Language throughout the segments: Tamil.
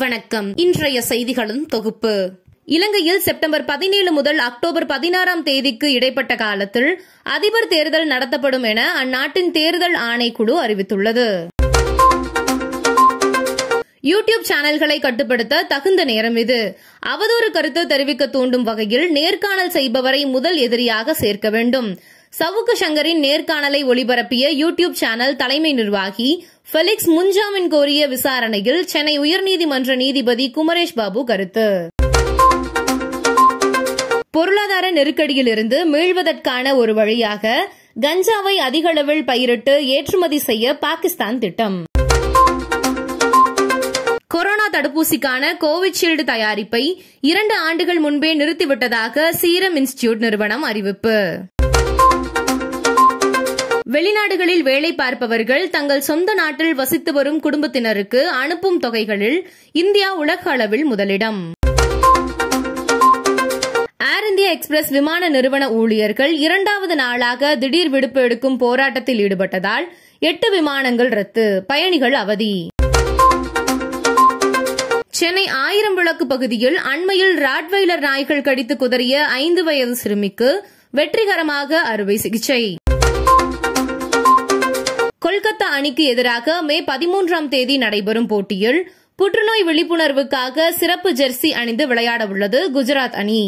வணக்கம். இன்றைய செய்திகளின் தொகுப்பு. இலங்கையில் செப்டம்பர் 17 முதல் அக்டோபர் 16 தேதிக்கு இடைப்பட்ட காலத்தில் அதிபர் தேர்தல் நடத்தப்படும் என அந்நாட்டின் தேர்தல் ஆணைக்குழு அறிவித்துள்ளது. யூடியூப் சேனல்களை கட்டுப்படுத்த தகுந்த நேரம் இது. அவதூறு கருத்து தெரிவிக்க தூண்டும் வகையில் நேர்காணல் செய்பவரை முதல் எதிரியாக சேர்க்க வேண்டும். சவுக்கு சங்கரின் நேர்காணலை ஒளிபரப்பிய யூடியூப் சேனல் தலைமை நிர்வாகி ஃபெலிக்ஸ் முன்ஜாமீன் கோரிய விசாரணையில் சென்னை உயர்நீதிமன்ற நீதிபதி குமரேஷ் பாபு கருத்து. பொருளாதார நெருக்கடியிலிருந்து மீள்வதற்கான ஒரு வழியாக கஞ்சாவை அதிக அளவில் பயிரிட்டு ஏற்றுமதி செய்ய பாகிஸ்தான் திட்டம். கொரோனா தடுப்பூசிக்கான கோவிஷீல்டு தயாரிப்பை 2 ஆண்டுகள் முன்பே நிறுத்திவிட்டதாக சீரம் இன்ஸ்டிடியூட் நிறுவனம் அறிவிப்பு. வெளிநாடுகளில் வேலை பார்ப்பவர்கள் தங்கள் சொந்த நாட்டில் வசித்து வரும் குடும்பத்தினருக்கு அனுப்பும் தொகைகளில் இந்தியா உலக அளவில் முதலிடம். ஏர் இந்தியா எக்ஸ்பிரஸ் விமான நிறுவன ஊழியர்கள் 2வது நாளாக திடீர் விடுப்பு எடுக்கும் போராட்டத்தில் ஈடுபட்டதால் 8 விமானங்கள் ரத்து, பயணிகள் அவதி. சென்னை 1000 விளக்கு பகுதியில் அண்மையில் ராட்வெய்லர் நாய்கள் கடித்து குதறிய 5 வயது சிறுமிக்கு வெற்றிகரமாக அறுவை சிகிச்சை. கொல்கத்தா அணிக்கு எதிராக மே 13 தேதி நடைபெறும் போட்டியில் புற்றுநோய் விழிப்புணர்வுக்காக சிறப்பு ஜெர்சி அணிந்து விளையாட உள்ளது குஜராத் அணி.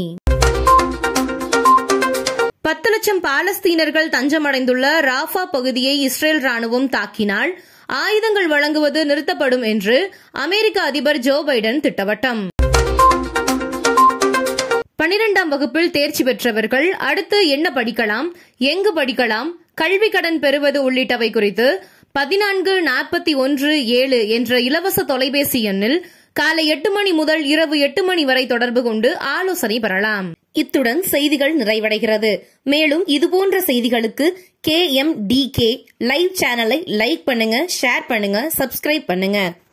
10 லட்சம் பாலஸ்தீனர்கள் தஞ்சமடைந்துள்ள ராஃபா பகுதியை இஸ்ரேல் ராணுவம் தாக்கினால் ஆயுதங்கள் வழங்குவது நிறுத்தப்படும் என்று அமெரிக்க அதிபர் ஜோ பைடன் திட்டவட்டம். 12ஆம் வகுப்பில் தேர்ச்சி பெற்றவர்கள் அடுத்து என்ன படிக்கலாம், எங்கு படிக்கலாம், கல்வி கடன் பெறுவது உள்ளிட்டவை குறித்து 1441-7 என்ற இலவச தொலைபேசி எண்ணில் காலை 8 மணி முதல் இரவு 8 மணி வரை தொடர்பு கொண்டு ஆலோசனை பெறலாம். இத்துடன் செய்திகள் நிறைவடைகிறது. மேலும் இதுபோன்ற செய்திகளுக்கு KMDK லைவ் சேனலை லைக் பண்ணுங்க, ஷேர் பண்ணுங்க, சப்ஸ்கிரைப் பண்ணுங்க.